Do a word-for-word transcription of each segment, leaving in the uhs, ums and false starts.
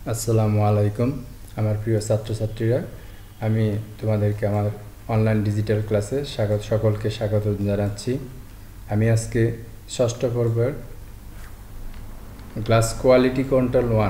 আসসালামু আলাইকুম আমার প্রিয় ছাত্রছাত্রীরা, আমি তোমাদেরকে আমার অনলাইন ডিজিটাল ক্লাসে স্বাগত সকলকে স্বাগত জানাচ্ছি। আমি আজকে ষষ্ঠ পর্বের class quality control one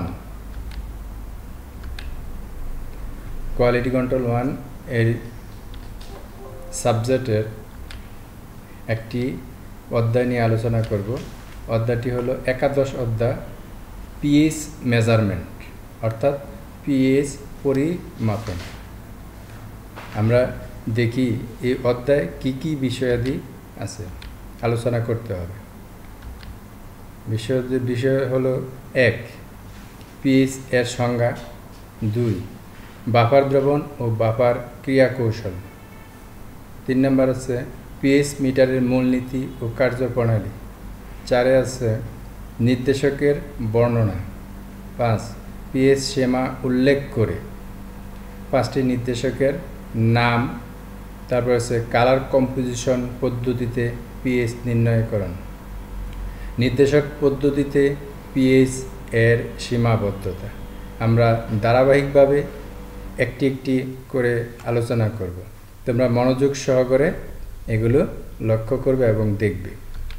quality control one এর সাবজেক্টের একটি অধ্যায় নিয়ে আলোচনা করব। অধ্যায়টি হলো একাদশ অধ্যায় পিএইচ মেজারমেন্ট, অর্থাৎ পিএইচ পরিমাপন। আমরা দেখি এই অধ্যায়ে কি কি বিষয়াদি আছে, আলোচনা করতে হবে। বিষয় বিষয় হলো এক, পিএইচ এর সংজ্ঞা; দুই, বাফার দ্রবণ ও বাফার ক্রিয়া কৌশল; তিন নম্বর আছে পিএইচ মিটারের মূলনীতি ও কার্যপ্রণালী; চারে আছে নির্দেশকের বর্ণনা; পাঁচ, পিএইচ সীমা উল্লেখ করে পাঁচটি নির্দেশকের নাম; তারপর আছে কালার কম্পোজিশন পদ্ধতিতে পিএইচ নির্ণয়করণ; নির্দেশক পদ্ধতিতে পিএইচ এর সীমাবদ্ধতা। আমরা ধারাবাহিকভাবে একটি একটি করে আলোচনা করব। তোমরা মনোযোগ সহকারে এগুলো লক্ষ্য করবে এবং দেখবে।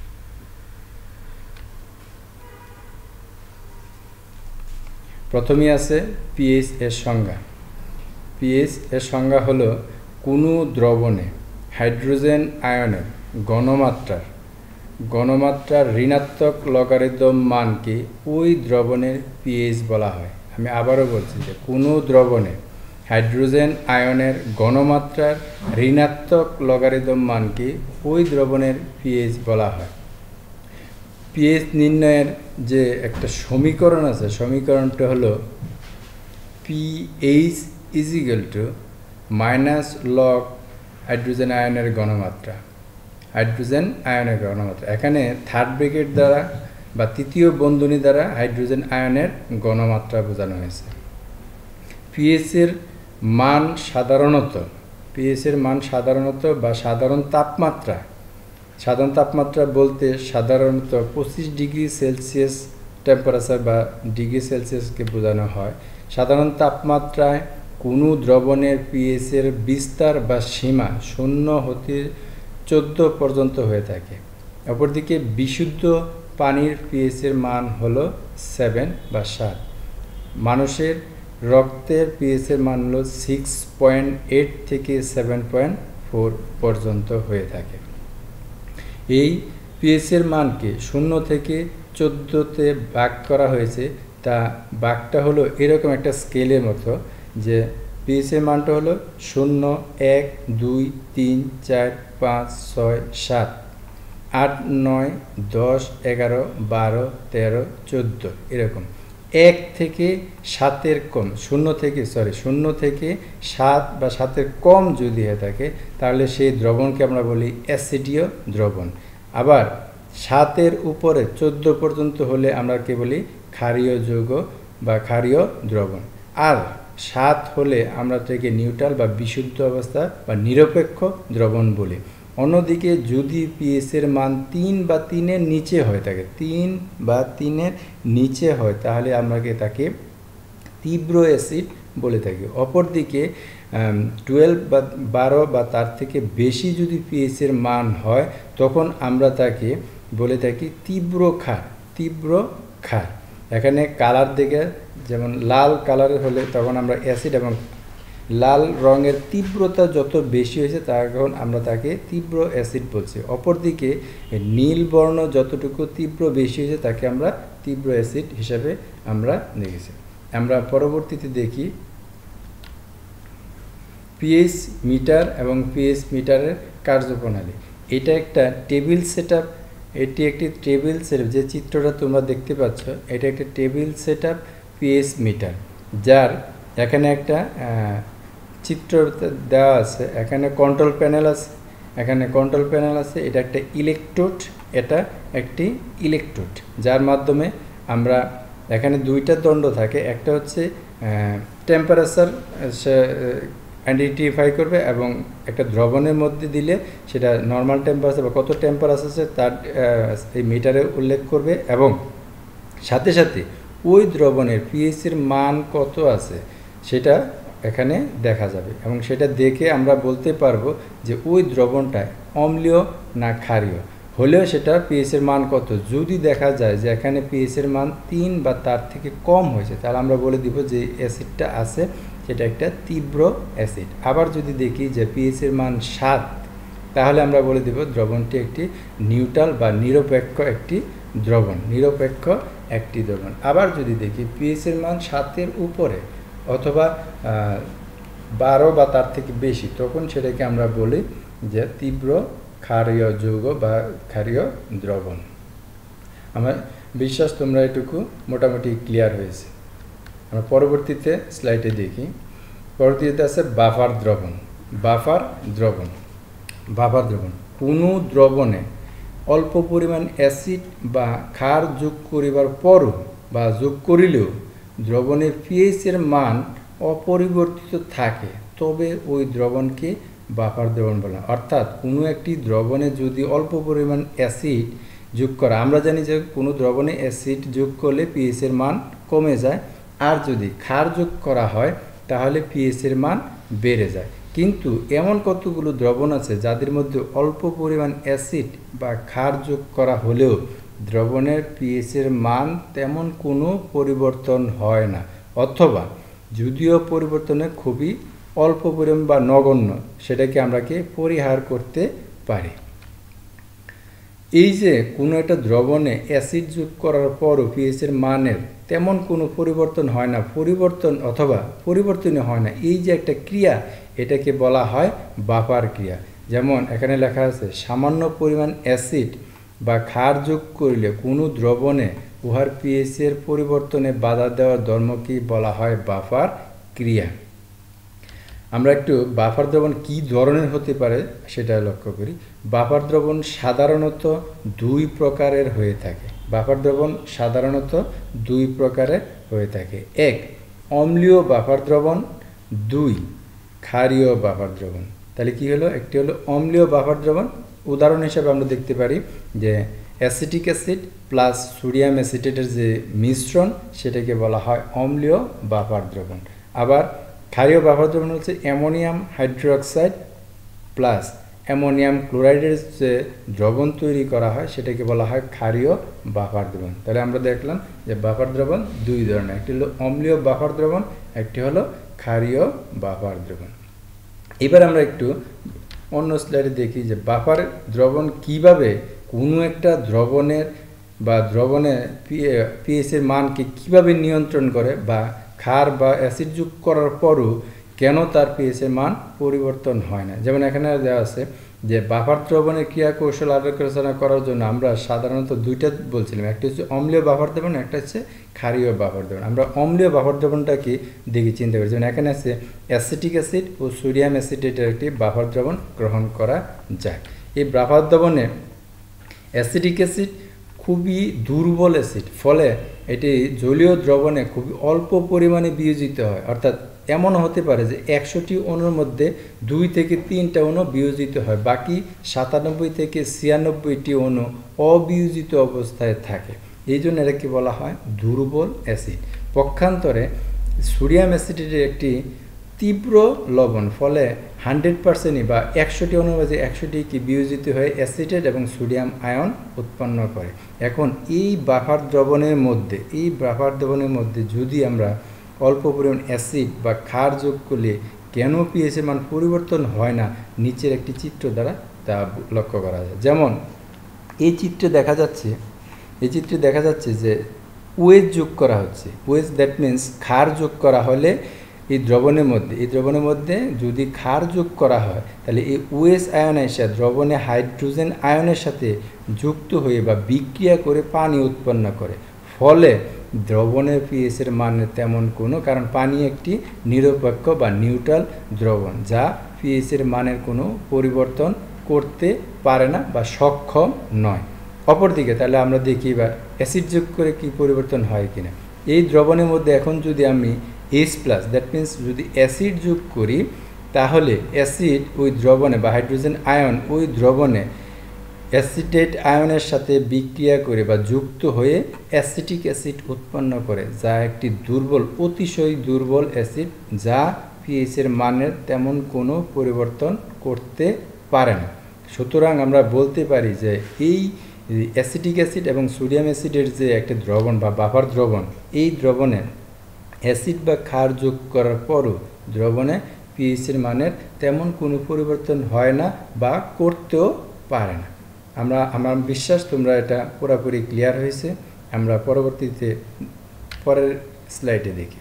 প্রথমেই আছে পিএইচ এর সংজ্ঞা। পিএইচ এর সংজ্ঞা হলো কোনো দ্রবণে হাইড্রোজেন আয়নের ঘনমাত্রার ঘনমাত্রার ঋণাত্মক লগারিদম মানকে ওই দ্রবণের পিএইচ বলা হয়। আমি আবারও বলছি যে কোনো দ্রবণে হাইড্রোজেন আয়নের ঘনমাত্রার ঋণাত্মক লগারিদম মানকে ওই দ্রবণের পিএইচ বলা হয়। পিএইচ নির্ণয়ের যে একটা সমীকরণ আছে, সমীকরণটা হলো pH is equal to minus log hydrogen আয়নের ঘনমাত্রা হাইড্রোজেন আয়নের ঘনমাত্রা এখানে থার্ড ব্র্যাকেট দ্বারা বা তৃতীয় বন্ধনী দ্বারা হাইড্রোজেন আয়নের ঘনমাত্রা বোঝানো হয়েছে। পিএইচের মান সাধারণত পিএইচের মান সাধারণত বা সাধারণ তাপমাত্রা সাধারণ তাপমাত্রা বলতে সাধারণত পঁচিশ ডিগ্রি সেলসিয়াস টেম্পারেচার বা ডিগ্রি সেলসিয়াসকে বোঝানো হয়। সাধারণ তাপমাত্রায় কোনো দ্রবণের পিএইচের বিস্তার বা সীমা শূন্য হতে চোদ্দো পর্যন্ত হয়ে থাকে। অপরদিকে বিশুদ্ধ পানির পিএইচের মান হলো সেভেন বা সাত। মানুষের রক্তের পিএইচের মান হলো সিক্স পয়েন্ট এইট থেকে সেভেন পয়েন্ট ফোর পর্যন্ত হয়ে থাকে। এই পিএইচের মানকে শূন্য থেকে চোদ্দোতে ভাগ করা হয়েছে। তা ভাগটা হলো এরকম একটা স্কেলের মতো, যে পিএইচের মানটা হলো শূন্য, এক, দুই, তিন, চার, পাঁচ, ছয়, সাত, আট, নয়, দশ, এগারো, বারো, তেরো, চোদ্দো, এরকম। এক থেকে সাতের কম শূন্য থেকে সরি শূন্য থেকে সাত বা সাতের কম যদি হয়ে থাকে তাহলে সেই দ্রবণকে আমরা বলি অ্যাসিডীয় দ্রবণ। আবার সাতের উপরে চোদ্দো পর্যন্ত হলে আমরা কে বলি ক্ষারীয় যৌগ বা ক্ষারীয় দ্রবণ। আর সাত হলে আমরা থেকে নিউট্রাল বা বিশুদ্ধ অবস্থা বা নিরপেক্ষ দ্রবণ বলি। অন্যদিকে যদি পিএইচের মান তিন বা তিনের নিচে হয়ে থাকে তিন বা তিনের নিচে হয় তাহলে আমরা তাকে তীব্র অ্যাসিড বলে থাকি। অপরদিকে টুয়েলভ বা বারো বা তার থেকে বেশি যদি পিএইচের মান হয় তখন আমরা তাকে বলে থাকি তীব্র ক্ষার তীব্র ক্ষার। এখানে কালার দেখে যেমন লাল কালারের হলে তখন আমরা অ্যাসিড, এবং লাল রঙের তীব্রতা যত বেশি হয়েছে তখন আমরা তাকে তীব্র অ্যাসিড বলছি। অপরদিকে নীল বর্ণ যতটুকু তীব্র বেশি হয়েছে তাকে আমরা তীব্র অ্যাসিড হিসাবে আমরা দেখেছি। আমরা পরবর্তীতে দেখি পিএইচ মিটার এবং পিএইচ মিটারের কার্যপ্রণালী। এটা একটা টেবিল সেট আপ এটি একটি টেবিল সেট যে চিত্রটা তোমরা দেখতে পাচ্ছ, এটা একটা table set up pH meter, যার এখানে একটা চিত্র দেওয়া আছে। এখানে কন্ট্রোল প্যানেল আছে এখানে কন্ট্রোল প্যানেল আছে এটা একটা ইলেকট্রোড এটা একটি ইলেকট্রোড, যার মাধ্যমে আমরা এখানে দুইটা দণ্ড থাকে। একটা হচ্ছে টেম্পারেচার আইডেন্টিফাই করবে এবং একটা দ্রবণের মধ্যে দিলে সেটা নর্মাল টেম্পারেচার বা কত টেম্পারেচার আছে তার এই মিটারে উল্লেখ করবে, এবং সাথে সাথে ওই দ্রবণের পিএইচ এর মান কত আছে সেটা এখানে দেখা যাবে এবং সেটা দেখে আমরা বলতে পারবো যে ওই দ্রবণটা অম্লীয় না ক্ষারীয়। হলেও সেটা পিএইচ এর মান কত, যদি দেখা যায় যে এখানে পিএইচ এর মান তিন বা তার থেকে কম হয়েছে তাহলে আমরা বলে দিব যে অ্যাসিডটা আছে সেটা একটা তীব্র অ্যাসিড। আবার যদি দেখি যে পিএইচ এর মান সাত তাহলে আমরা বলে দিব দ্রবণটি একটি নিউট্রাল বা নিরপেক্ষ একটি দ্রবণ নিরপেক্ষ একটি দ্রবণ। আবার যদি দেখি পিএইচ এর মান সাতের উপরে অথবা বারো বা তার থেকে বেশি তখন সেটাকে আমরা বলি যে তীব্র ক্ষারীয় যৌগ বা ক্ষারীয় দ্রবণ। আমার বিশ্বাস তোমরা এটুকু মোটামুটি ক্লিয়ার হয়েছে। আমরা পরবর্তীতে স্লাইডে দেখি। পরবর্তীতে আছে বাফার দ্রবণ। বাফার দ্রবণ বাফার দ্রবণ কোনো দ্রবণে অল্প পরিমাণ অ্যাসিড বা ক্ষার যোগ করিবার পরও বা যোগ করিলেও দ্রবণের পিএইচ এর মান অপরিবর্তিত থাকে তবে ওই দ্রবণকে বাফার দ্রবণ বলা। অর্থাৎ কোনো একটি দ্রবণে যদি অল্প পরিমাণ অ্যাসিড যোগ করা, আমরা জানি যে কোনো দ্রবণে অ্যাসিড যোগ করলে পিএইচ এর মান কমে যায়, আর যদি ক্ষার যোগ করা হয় তাহলে পিএইচ এর মান বেড়ে যায়। কিন্তু এমন কতগুলো দ্রবণ আছে যাদের মধ্যে অল্প পরিমাণ অ্যাসিড বা ক্ষার যোগ করা হলেও দ্রবণের পিএইচ এর মান তেমন কোনো পরিবর্তন হয় না, অথবা যদিও পরিবর্তনে খুবই অল্প পরিমাণ বা নগণ্য সেটাকে আমরাকে পরিহার করতে পারি। এই যে কোনো একটা দ্রবণে অ্যাসিড যোগ করার পরও পিএইচ এর মানের তেমন কোনো পরিবর্তন হয় না পরিবর্তন অথবা পরিবর্তনই হয় না, এই যে একটা ক্রিয়া এটাকে বলা হয় বাফার ক্রিয়া। যেমন এখানে লেখা আছে সামান্য পরিমাণ অ্যাসিড বা ক্ষার যোগ করলে কোনো দ্রবণে উহার পিএইচ এর পরিবর্তনে বাধা দেওয়ার ধর্মকে বলা হয় বাফার ক্রিয়া। আমরা একটু বাফার দ্রবণ কী ধরনের হতে পারে সেটা লক্ষ্য করি। বাফার দ্রবণ সাধারণত দুই প্রকারের হয়ে থাকে। বাফার দ্রবণ সাধারণত দুই প্রকারের হয়ে থাকে। এক, অম্লীয় বাফার দ্রবণ। দুই, ক্ষারীয় বাফার দ্রবণ। তাহলে কি হলো, একটি হলো অম্লীয় বাফার দ্রবণ। উদাহরণ হিসেবে আমরা দেখতে পারি যে অ্যাসিটিক অ্যাসিড প্লাস সোডিয়াম অ্যাসিটেটের যে মিশ্রণ সেটাকে বলা হয় অম্লীয় বাফার দ্রবণ। আবার ক্ষারীয় বাফার দ্রবণ হচ্ছে অ্যামোনিয়াম হাইড্রোক্সাইড প্লাস অ্যামোনিয়াম ক্লোরাইডের যে দ্রবণ তৈরি করা হয় সেটাকে বলা হয় ক্ষারীয় বাফার দ্রবণ। তাহলে আমরা দেখলাম যে বাফার দ্রবণ দুই ধরনের, একটি হলো অম্লীয় বাফার দ্রবণ, একটি হলো ক্ষারীয় বাফার দ্রবণ। এবার আমরা একটু অন্য স্লাইডে দেখি যে বাফার দ্রবণ কিভাবে কোনো একটা দ্রবণের বা দ্রবণের পিএইচ এর মানকে কিভাবে নিয়ন্ত্রণ করে, বা ক্ষার বা অ্যাসিড যোগ করার পরও কেন তার পিএইচ এর মান পরিবর্তন হয় না। যেমন এখানে দেওয়া আছে যে বাফার দ্রবণের ক্রিয়া কৌশল আলোচনা করার জন্য আমরা সাধারণত দুইটা বলছিলাম, একটা হচ্ছে অম্লীয় বাফার দ্রবণ, একটা হচ্ছে ক্ষারীয় বাফার দ্রবণ। আমরা অম্লীয় বাফার দ্রবণটাকে দেখি চিন্তা করি। যেমন এখানে আছে অ্যাসিটিক অ্যাসিড ও সোডিয়াম অ্যাসিটেটের একটি বাফার দ্রবণ গ্রহণ করা যায়। এই বাফার দ্রবণে অ্যাসিটিক অ্যাসিড খুবই দুর্বল অ্যাসিড, ফলে এটি জলীয় দ্রবণে খুবই অল্প পরিমাণে বিয়োজিত হয়। অর্থাৎ এমন হতে পারে যে একশোটি অণুর মধ্যে দুই থেকে তিনটা অণু বিয়োজিত হয়, বাকি সাতানব্বই থেকে ছিয়ানব্বইটি অণু অবিয়োজিত অবস্থায় থাকে। এই জন্য এটাকে বলা হয় দুর্বল অ্যাসিড। পক্ষান্তরে সোডিয়াম অ্যাসিডের একটি তীব্র লবণ, ফলে হান্ড্রেড পার্সেন্টই বা একশোটি অণুর মধ্যে একশোটি কি বিয়োজিত হয়ে অ্যাসিটেট এবং সোডিয়াম আয়ন উৎপন্ন করে। এখন এই বাফার দ্রবণের মধ্যে এই বাফার দ্রবণের মধ্যে যদি আমরা অল্প পরিমাণ অ্যাসিড বা ক্ষার যোগ করলে কেন পিএইচ এর মান পরিবর্তন হয় না, নিচের একটি চিত্র দ্বারা তা লক্ষ্য করা যায়। যেমন এই চিত্রে দেখা যাচ্ছে এই চিত্রে দেখা যাচ্ছে যে ওয়েজ যোগ করা হচ্ছে। ওয়েজ দ্যাট মিনস ক্ষার যোগ করা হলে এই দ্রবণের মধ্যে এই দ্রবণের মধ্যে যদি ক্ষার যোগ করা হয় তাহলে এই ওএস আয়ন এসে দ্রবণে হাইড্রোজেন আয়নের সাথে যুক্ত হয়ে বা বিক্রিয়া করে পানি উৎপন্ন করে, ফলে দ্রবণের পিএইচ এর মানে তেমন কোনো, কারণ পানি একটি নিরপেক্ষ বা নিউট্রাল দ্রবণ যা পিএইচ এর মানের কোনো পরিবর্তন করতে পারে না বা সক্ষম নয়। অপরদিকে তাহলে আমরা দেখি এবার অ্যাসিড যোগ করে কি পরিবর্তন হয় কিনা। এই দ্রবণের মধ্যে এখন যদি আমি এইচ প্লাস দ্যাট মিন্স যদি অ্যাসিড যোগ করি তাহলে অ্যাসিড ওই দ্রবণে বা হাইড্রোজেন আয়ন ওই দ্রবণে অ্যাসিটেট আয়নের সাথে বিক্রিয়া করে বা যুক্ত হয়ে অ্যাসিটিক অ্যাসিড উৎপন্ন করে, যা একটি দুর্বল অতিশয় দুর্বল অ্যাসিড যা পিএইচের মানের তেমন কোনো পরিবর্তন করতে পারে না। সুতরাং আমরা বলতে পারি যে এই অ্যাসিটিক অ্যাসিড এবং সোডিয়াম অ্যাসিডের যে একটা দ্রবণ বা বাফার দ্রবণ, এই দ্রবণে অ্যাসিড বা ক্ষার যোগ করার পরও দ্রবণে পিএইচের মানের তেমন কোনো পরিবর্তন হয় না বা করতেও পারে না। আমরা আমার বিশ্বাস তোমরা এটা পুরোপুরি ক্লিয়ার হয়েছে। আমরা পরবর্তীতে পরের স্লাইডে দেখি।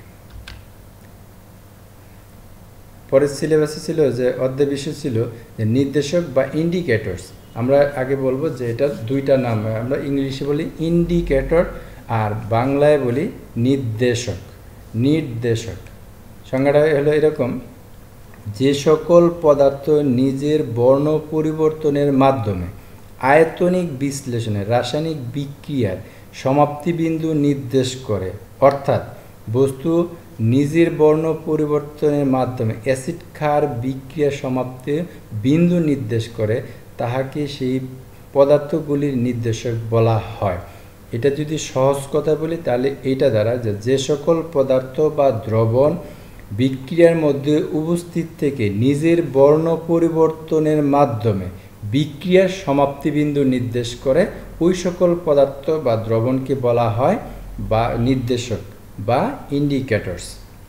পরের সিলেবাসে ছিল যে অধ্যায় বিষয় ছিল যে নির্দেশক বা ইন্ডিকেটরস। আমরা আগে বলবো যে এটা দুইটা নাম, আমরা ইংলিশে বলি ইন্ডিকেটর আর বাংলায় বলি নির্দেশক। নির্দেশক সংজ্ঞাটা হলো এরকম, যে সকল পদার্থ নিজের বর্ণ পরিবর্তনের মাধ্যমে আয়তনিক বিশ্লেষণে রাসায়নিক বিক্রিয়ার সমাপ্তিবিন্দু নির্দেশ করে, অর্থাৎ বস্তু নিজের বর্ণ পরিবর্তনের মাধ্যমে অ্যাসিড ক্ষার বিক্রিয়া সমাপ্তি বিন্দু নির্দেশ করে, তাহাকে সেই পদার্থগুলির নির্দেশক বলা হয়। এটা যদি সহজ কথা বলি তাহলে এইটা দ্বারা যে যে সকল পদার্থ বা দ্রবণ বিক্রিয়ার মধ্যে উপস্থিত থেকে নিজের বর্ণ পরিবর্তনের মাধ্যমে বিক্রিয়ার সমাপ্তিবিন্দু নির্দেশ করে, ওই সকল পদার্থ বা দ্রবণকে বলা হয় বা নির্দেশক বা ইন্ডিকেটরস।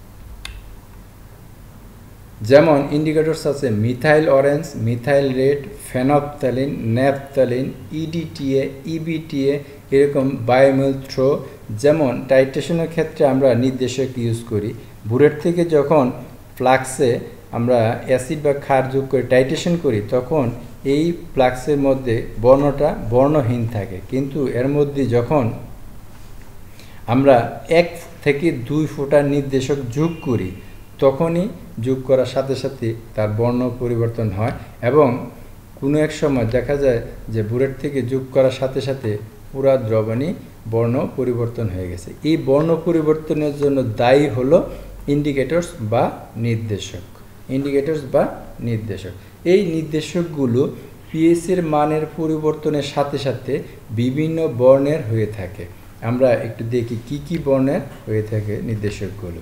যেমন ইন্ডিকেটরস আছে methyl orange, methyl red, phenolphthalein, naphthalene, EDTA, EBTA, এরকম বায়োমিল থ্রো। যেমন টাইট্রেশনের ক্ষেত্রে আমরা নির্দেশক ইউজ করি। বুলেট থেকে যখন ফ্লাক্সে আমরা অ্যাসিড বা ক্ষার যোগ করে টাইট্রেশন করি, তখন এই ফ্লাক্সের মধ্যে বর্ণটা বর্ণহীন থাকে, কিন্তু এর মধ্যে যখন আমরা এক থেকে দুই ফোঁটা নির্দেশক যোগ করি, তখনই যোগ করার সাথে সাথে তার বর্ণ পরিবর্তন হয়। এবং কোনো এক সময় দেখা যায় যে বুলেট থেকে যোগ করার সাথে সাথে পুরা দ্রবণই বর্ণ পরিবর্তন হয়ে গেছে। এই বর্ণ পরিবর্তনের জন্য দায়ী হলো ইন্ডিকেটরস বা নির্দেশক। ইন্ডিকেটরস বা নির্দেশক এই নির্দেশকগুলো পিএইচের মানের পরিবর্তনের সাথে সাথে বিভিন্ন বর্ণের হয়ে থাকে। আমরা একটু দেখি কি কি বর্ণের হয়ে থাকে নির্দেশকগুলো।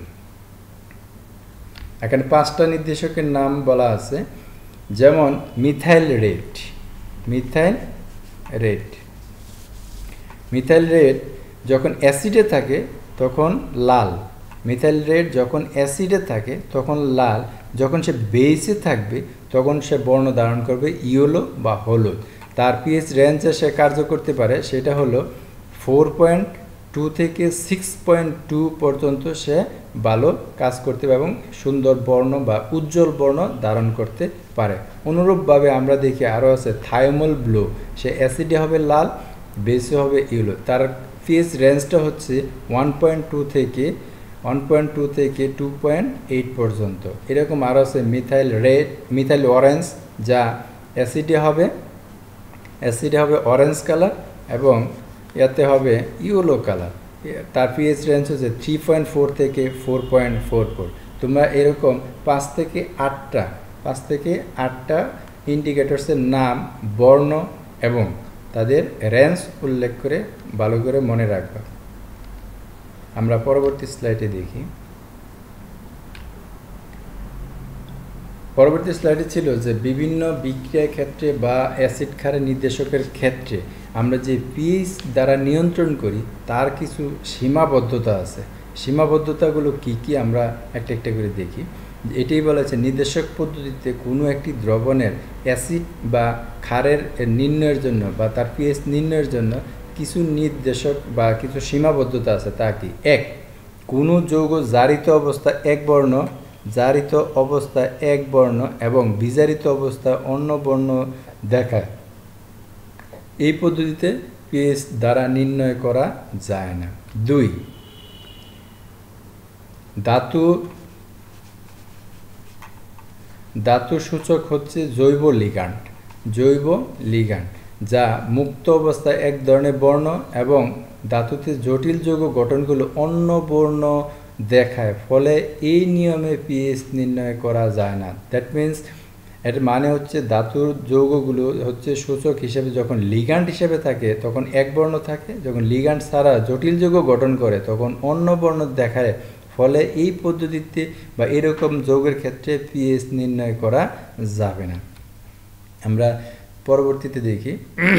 এখানে পাঁচটা নির্দেশকের নাম বলা আছে, যেমন methyl red. Methyl red methyl red যখন অ্যাসিডে থাকে তখন লাল। মিথাইল রেড যখন অ্যাসিডে থাকে তখন লাল, যখন সে বেসে থাকবে তখন সে বর্ণ ধারণ করবে ইয়েলো বা হলুদ। তার পিএইচ রেঞ্জে সে কার্য করতে পারে, সেটা হলো ফোর পয়েন্ট টু থেকে সিক্স পয়েন্ট টু পর্যন্ত সে ভালো কাজ করতে পারে এবং সুন্দর বর্ণ বা উজ্জ্বল বর্ণ ধারণ করতে পারে। অনুরূপভাবে আমরা দেখি আরও আছে থাইমল ব্লু, সে অ্যাসিডে হবে লাল, বেসে হবে ইয়েলো। তার পিএইচ রেঞ্জটা হচ্ছে ওয়ান পয়েন্ট টু থেকে ওয়ান পয়েন্ট টু থেকে টু পয়েন্ট এইট পর্যন্ত। এরকম আরও আছে মিথাইল রেড, মিথাইল অরেঞ্জ, যা অ্যাসিডে হবে অ্যাসিডে হবে অরেঞ্জ কালার এবং এতে হবে ইয়েলো কালার। তার পিএইচ রেঞ্জ হচ্ছে থ্রি পয়েন্ট ফোর থেকে ফোর পয়েন্ট ফোর ফোর। তোমরা এরকম পাঁচ থেকে আটটা পাঁচ থেকে আটটা ইন্ডিকেটরসের নাম, বর্ণ এবং তাদের রেঞ্জ উল্লেখ করে ভালো করে মনে রাখবা। আমরা পরবর্তী স্লাইডে দেখি। পরবর্তী স্লাইডে ছিল যে বিভিন্ন বিক্রিয়ার ক্ষেত্রে বা অ্যাসিড ক্ষারের নির্দেশকের ক্ষেত্রে আমরা যে পিএইচ দ্বারা নিয়ন্ত্রণ করি তার কিছু সীমাবদ্ধতা আছে। সীমাবদ্ধতাগুলো কি কি আমরা একটা একটা করে দেখি। এটাই বলা আছে নির্দেশক পদ্ধতিতে কোনো একটি দ্রবণের অ্যাসিড বা ক্ষারের নির্ণয়ের জন্য বা তার পিএইচ নির্ণয়ের জন্য কিছু নির্দেশক বা কিছু সীমাবদ্ধতা আছে। তা কি? এক, কোনো যৌগ জারিত অবস্থা এক বর্ণ, জারিত অবস্থা এক বর্ণ এবং বিজারিত অবস্থা অন্য বর্ণ দেখায়, এই পদ্ধতিতে পিএইচ দ্বারা নির্ণয় করা যায় না। দুই, ধাতু ধাতু সূচক হচ্ছে জৈব লিগ্যান্ড জৈব লিগ্যান্ড যা মুক্ত অবস্থায় এক ধরনের বর্ণ এবং ধাতুতে জটিল যৌগ গঠনগুলো অন্য বর্ণ দেখায়, ফলে এই নিয়মে পিএইচ নির্ণয় করা যায় না। দ্যাট মিন্স এর মানে হচ্ছে ধাতুর যৌগগুলো হচ্ছে সূচক হিসেবে যখন লিগ্যান্ড হিসেবে থাকে তখন এক বর্ণ থাকে, যখন লিগ্যান্ড ছাড়া জটিল যৌগ গঠন করে তখন অন্য বর্ণ দেখায়। ফলে এই পদ্ধতিতে বা এরকম যৌগের ক্ষেত্রে পিএইচ নির্ণয় করা যাবে না। আমরা পরবর্তীতে দেখি,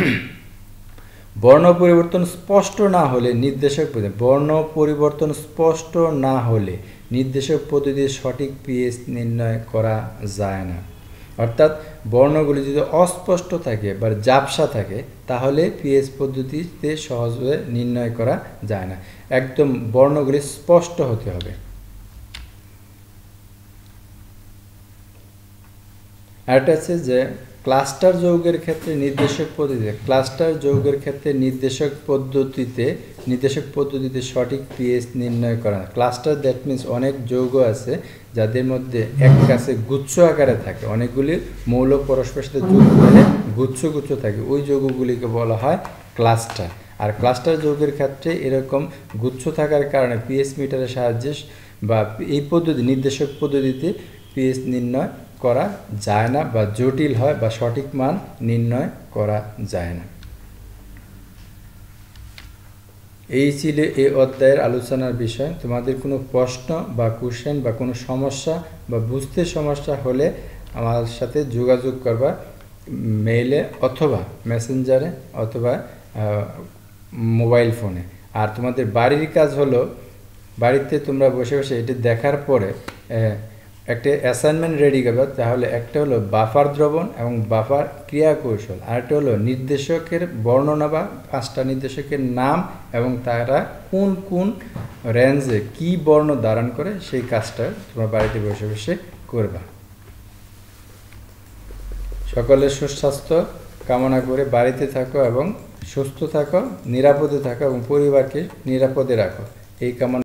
বর্ণ পরিবর্তন স্পষ্ট না হলে নির্দেশক পদ্ধতি বর্ণ পরিবর্তন স্পষ্ট না হলে নির্দেশক পদ্ধতির সঠিক পিএইচ নির্ণয় করা যায় না। অর্থাৎ বর্ণগুলি যদি অস্পষ্ট থাকে বা ঝাপসা থাকে তাহলে পিএইচ পদ্ধতিতে সহজে নির্ণয় করা যায় না। একদম বর্ণগুলি স্পষ্ট হতে হবে। আরেকটা আছে যে ক্লাস্টার যৌগের ক্ষেত্রে নির্দেশক পদ্ধতিতে ক্লাস্টার যৌগের ক্ষেত্রে নির্দেশক পদ্ধতিতে নির্দেশক পদ্ধতিতে সঠিক পিএইচ নির্ণয় করা। ক্লাস্টার দ্যাট মিনস অনেক যৌগ আছে যাদের মধ্যে এক কাছে গুচ্ছ আকারে থাকে, অনেকগুলি মৌল পরস্পরের সাথে যুক্ত হয়ে গুচ্ছ গুচ্ছ থাকে, ওই যৌগগুলিকে বলা হয় ক্লাস্টার। আর ক্লাস্টার যৌগের ক্ষেত্রে এরকম গুচ্ছ থাকার কারণে পিএইচ মিটারের সাহায্যে বা এই পদ্ধতি নির্দেশক পদ্ধতিতে পিএইচ নির্ণয় করা যায় না বা জটিল হয় বা সঠিক মান নির্ণয় করা যায় না। এই ছিল এই অধ্যায়ের আলোচনার বিষয়। তোমাদের কোনো প্রশ্ন বা কোশ্চেন বা কোনো সমস্যা বা বুঝতে সমস্যা হলে আমার সাথে যোগাযোগ করবা, মেইলে অথবা মেসেঞ্জারে অথবা মোবাইল ফোনে। আর তোমাদের বাড়ির কাজ হলো, বাড়িতে তোমরা বসে বসে এটি দেখার পরে একটা অ্যাসাইনমেন্ট রেডি করবে। তাহলে একটা হলো বাফার দ্রবণ এবং বাফার ক্রিয়া কৌশল, আরেকটা হলো নির্দেশকের বর্ণনা বা পাঁচটা নির্দেশকের নাম এবং তারা কোন কোন রেঞ্জে কি বর্ণ ধারণ করে সেই কাজটা তোমরা বাড়িতে বসে বসে করবা। সকলের সুস্বাস্থ্য কামনা করে বাড়িতে থাকো এবং সুস্থ থাকো, নিরাপদে থাকো এবং পরিবারকে নিরাপদে রাখো, এই কামনা